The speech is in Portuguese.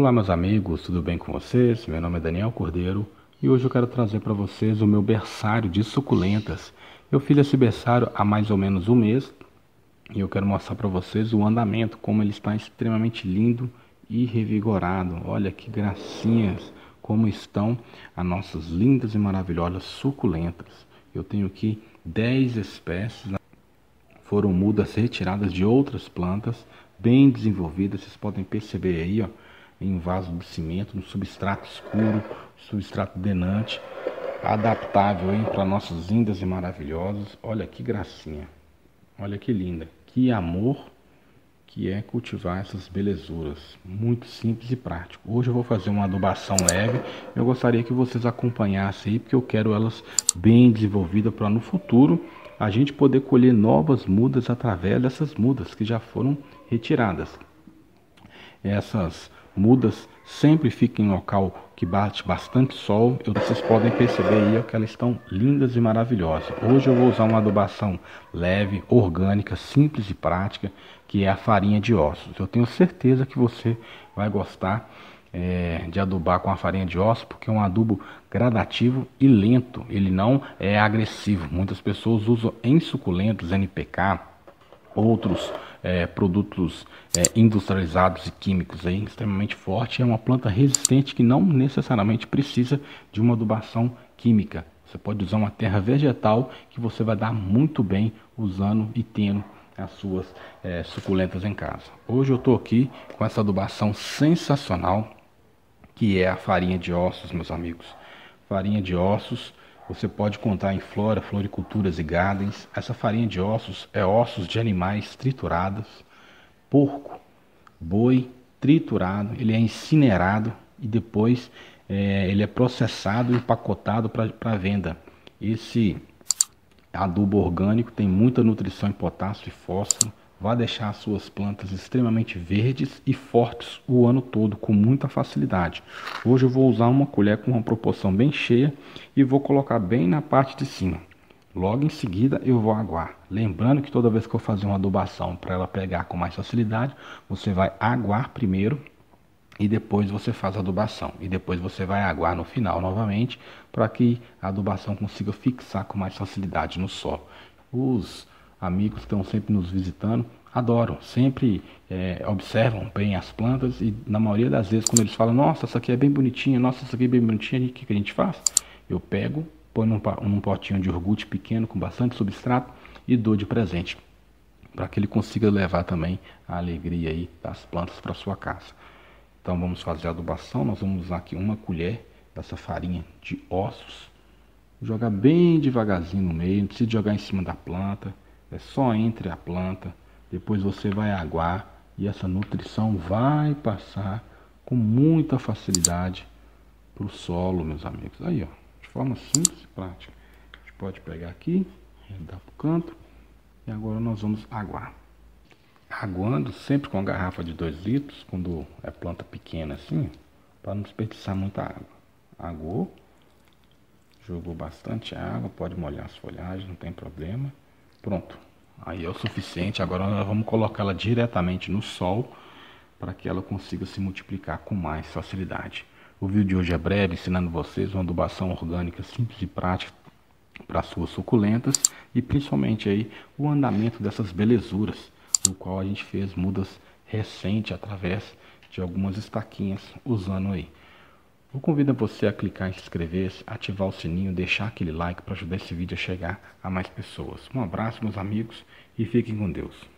Olá meus amigos, tudo bem com vocês? Meu nome é Daniel Cordeiro e hoje eu quero trazer para vocês o meu berçário de suculentas. Eu fiz esse berçário há mais ou menos um mês e eu quero mostrar para vocês o andamento, como ele está extremamente lindo e revigorado. Olha que gracinhas, como estão as nossas lindas e maravilhosas suculentas. Eu tenho aqui 10 espécies, foram mudas retiradas de outras plantas, bem desenvolvidas. Vocês podem perceber aí, ó, em vaso de cimento, no substrato escuro, substrato denante, adaptável aí para nossas lindas e maravilhosas. Olha que gracinha, olha que linda, que amor que é cultivar essas belezuras, muito simples e prático. Hoje eu vou fazer uma adubação leve. Eu gostaria que vocês acompanhassem aí, porque eu quero elas bem desenvolvidas para no futuro a gente poder colher novas mudas através dessas mudas que já foram retiradas. Essas mudas sempre ficam em local que bate bastante sol. Vocês podem perceber aí que elas estão lindas e maravilhosas. Hoje eu vou usar uma adubação leve, orgânica, simples e prática, que é a farinha de ossos. Eu tenho certeza que você vai gostar de adubar com a farinha de ossos, porque é um adubo gradativo e lento. Ele não é agressivo. Muitas pessoas usam em suculentos, NPK, outros produtos industrializados e químicos aí, extremamente forte. É uma planta resistente que não necessariamente precisa de uma adubação química. Você pode usar uma terra vegetal que você vai dar muito bem usando e tendo as suas suculentas em casa. Hoje eu estou aqui com essa adubação sensacional, que é a farinha de ossos, meus amigos. Farinha de ossos, você pode contar em flora, floriculturas e gardens. Essa farinha de ossos é ossos de animais triturados, porco, boi triturado, ele é incinerado e depois ele é processado e empacotado para venda. Esse adubo orgânico tem muita nutrição em potássio e fósforo, vai deixar as suas plantas extremamente verdes e fortes o ano todo, com muita facilidade. Hoje eu vou usar uma colher com uma proporção bem cheia e vou colocar bem na parte de cima. Logo em seguida eu vou aguar. Lembrando que toda vez que eu fazer uma adubação para ela pegar com mais facilidade, você vai aguar primeiro e depois você faz a adubação. E depois você vai aguar no final novamente, para que a adubação consiga fixar com mais facilidade no solo. Os amigos que estão sempre nos visitando adoram, sempre observam bem as plantas e na maioria das vezes quando eles falam, nossa, essa aqui é bem bonitinha, nossa, essa aqui é bem bonitinha, o que a gente faz? Eu pego, põe num potinho de iogurte pequeno com bastante substrato e dou de presente, para que ele consiga levar também a alegria aí das plantas para sua casa. Então vamos fazer a adubação. Nós vamos usar aqui uma colher dessa farinha de ossos, jogar bem devagarzinho no meio, não precisa jogar em cima da planta, é só entre a planta. Depois você vai aguar e essa nutrição vai passar com muita facilidade para o solo, meus amigos. Aí, ó, de forma simples e prática. A gente pode pegar aqui, dar para o canto e agora nós vamos aguar. Aguando sempre com a garrafa de 2 litros, quando é planta pequena assim, para não desperdiçar muita água. Aguou, jogou bastante água, pode molhar as folhagens, não tem problema. Pronto, aí é o suficiente. Agora nós vamos colocar ela diretamente no sol, para que ela consiga se multiplicar com mais facilidade. O vídeo de hoje é breve, ensinando vocês uma adubação orgânica simples e prática para suas suculentas, e principalmente aí o andamento dessas belezuras, no qual a gente fez mudas recente através de algumas estaquinhas usando aí. Eu convido você a clicar em se inscrever, ativar o sininho, deixar aquele like para ajudar esse vídeo a chegar a mais pessoas. Um abraço, meus amigos, e fiquem com Deus.